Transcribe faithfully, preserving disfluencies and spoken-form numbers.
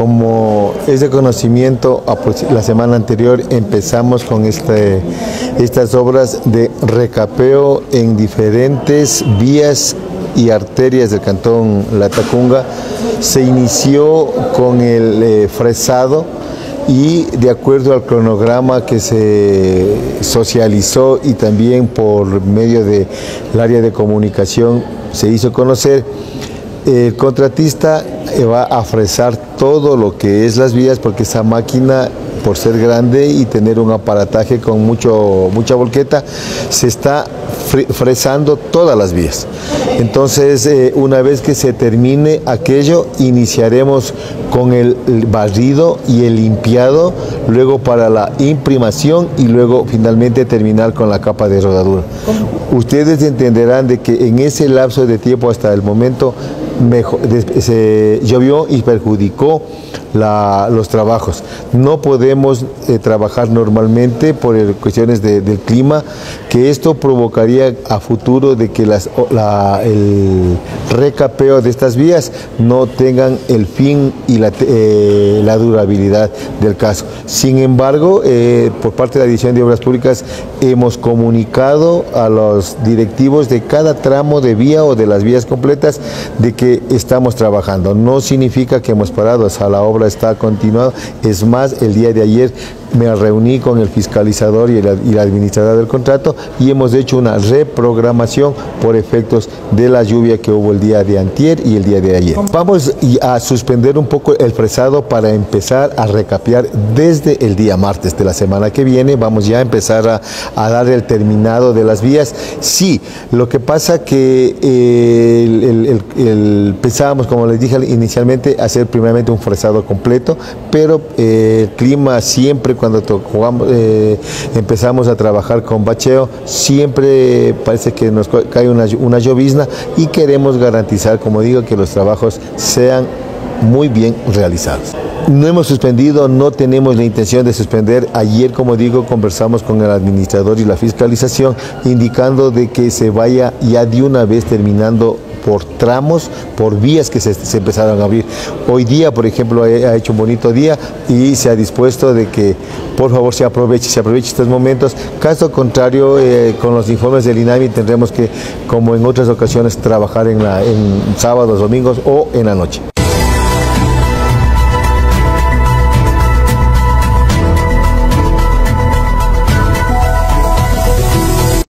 como es de conocimiento, la semana anterior empezamos con este, estas obras de recapeo en diferentes vías y arterias del cantón Latacunga. Se inició con el eh, fresado y de acuerdo al cronograma que se socializó y también por medio del área de comunicación se hizo conocer, el contratista va a fresar todo lo que es las vías, porque esa máquina, por ser grande y tener un aparataje con mucho, mucha volqueta, se está fresando todas las vías. Entonces, eh, una vez que se termine aquello, iniciaremos con el barrido y el limpiado, luego para la imprimación y luego finalmente terminar con la capa de rodadura. Ustedes entenderán de que en ese lapso de tiempo hasta el momento mejor, se llovió y perjudicó la, los trabajos. No podemos eh, trabajar normalmente por el, cuestiones de, del clima, que esto provocaría a futuro de que las, la, el recapeo de estas vías no tengan el fin y la, eh, la durabilidad del caso. Sin embargo, eh, por parte de la Dirección de Obras Públicas hemos comunicado a los directivos de cada tramo de vía o de las vías completas de que estamos trabajando. No significa que hemos parado, o sea, la obra está continuada. Es más, el día de ayer me reuní con el fiscalizador y la, y la administradora del contrato y hemos hecho una reprogramación por efectos de la lluvia que hubo el día de antier y el día de ayer. Vamos a suspender un poco el fresado para empezar a recapear desde el día martes de la semana que viene. Vamos ya a empezar a, a dar el terminado de las vías. Sí, lo que pasa que eh, el, el, el, el, pensábamos, como les dije inicialmente, hacer primeramente un fresado completo, pero eh, el clima siempre, cuando jugamos, eh, empezamos a trabajar con bacheo, siempre parece que nos cae una, una llovizna y queremos garantizar, como digo, que los trabajos sean muy bien realizados. No hemos suspendido, no tenemos la intención de suspender. Ayer, como digo, conversamos con el administrador y la fiscalización, indicando de que se vaya ya de una vez terminando por tramos, por vías que se, se empezaron a abrir. Hoy día, por ejemplo, ha hecho un bonito día y se ha dispuesto de que por favor se aproveche, se aproveche estos momentos. Caso contrario, eh, con los informes del INAMI tendremos que, como en otras ocasiones, trabajar en, la, en sábados, domingos o en la noche.